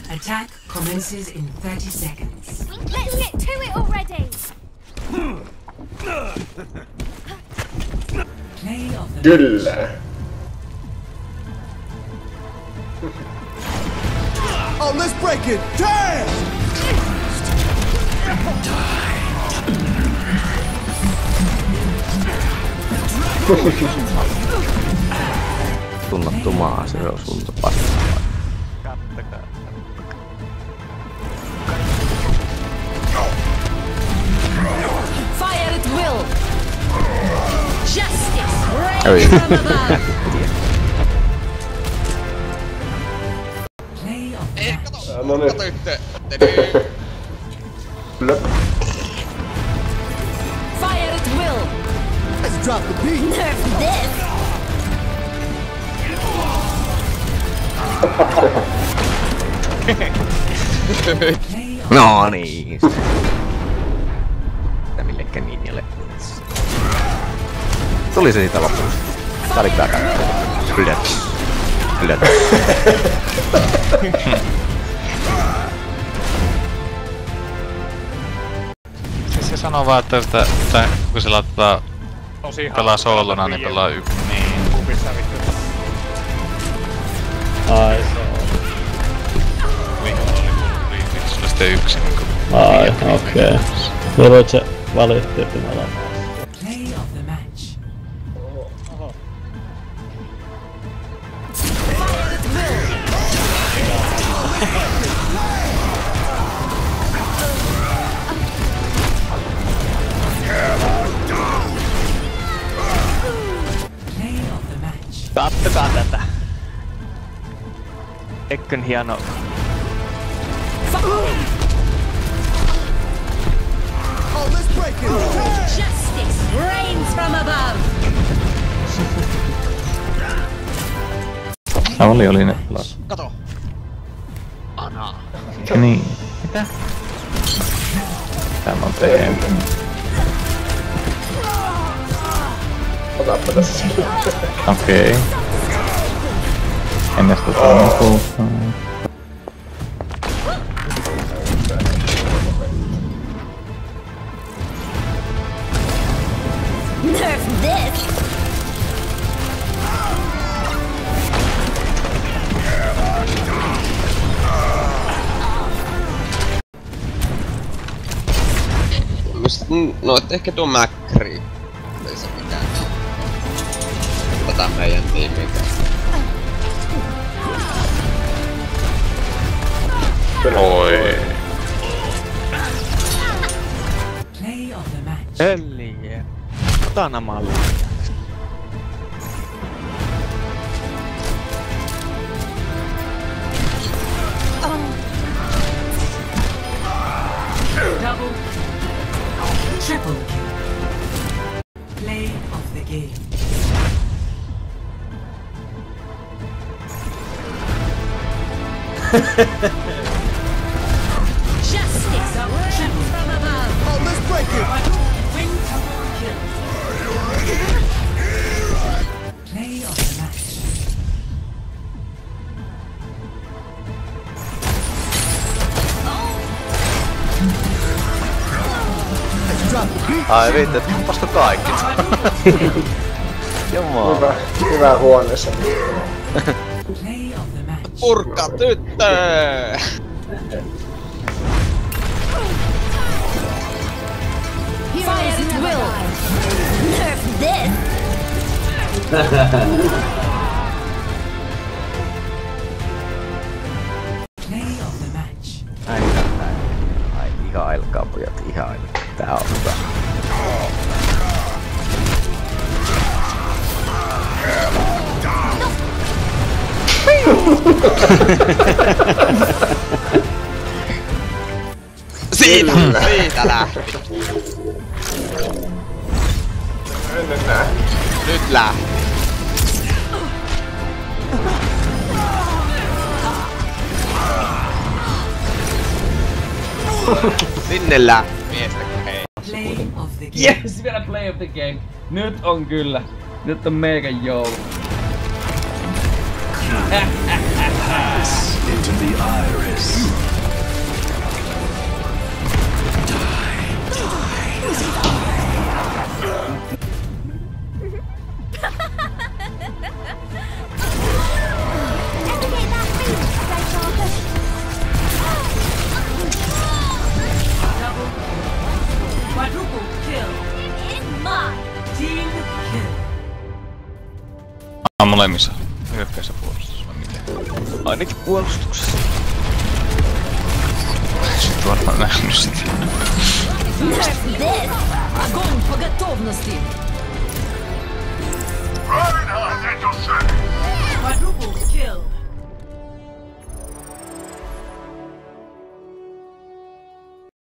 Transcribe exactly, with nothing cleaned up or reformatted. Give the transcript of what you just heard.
Attack commences in thirty seconds. Let's get to it already! Play of the Kyllä. Oh, let's break it! Damn! Tunnattu maa, se on sulta paskaa. Kattakaa. Fire at will! Justice reigns from above! play of the Ei, match. kato! No niin. Kato yhteen! Blöp. Fire at will! Let's drop the beat! Nerf this! Play of No niin. Tää millekään niin ole. Tuli se siitä lopuksi. Tää oli tää käy. Kyllä. Kyllä. Siis se sanoo vaan, että sitä, sitä kun se laittaa pelaa soolona, niin pelaa yksi. Niin. Kupissa vittu. Ai se on. Viime oli mun riipit, sulla sitten yksi niinku. Ai, okei. Okay. Jolloin se valitti, että mä alan. play of the match. Fire at will! Play of the match. Kattokaa tätä. Ekkön hieno. Oh, let's break it! Damn! Justice reigns from above! Oli oli ne pelas. Kato! Ana. Niin. Mitä? Tää on tehnyt. Otappa tässä. Okei. Okay. Ennästä tuon kuultaa. Nerf this! No, et ehkä tuo Macri. Ei se mikään. Tätä meidän tiimiinkään. Oi. Play of the match. Helliä. Ota nämä mallia. Double. Triple kill. Play of the game. Justice reigns from above! Oh, let's break it! Win double kill. Play of the match. Let's drop the beat! Ai vittu, et kampasko kaikki. Jumala. Hyvä, hyvä huoneessa. Play of the match. Purkka tyttö! Fire at will! Nerf this! Play of the match. Ai näin. Ai ihailkaa pojat, ihailkaa. Tää on hyvä. Siitä! Siitä lähti! Ennen nää. Nyt lähti! Sinne lähti miestä kun hei! Play of the game. Yes, vielä play of the game. Nyt on kyllä. Nyt on mega joulu. Into the iris. On molemmissa. Hyökkäys ja puolustus vai miten? Ainakin puolustuksessa. Sit varmaan nähnyt sitä. Nerf this! Огонь по готовности!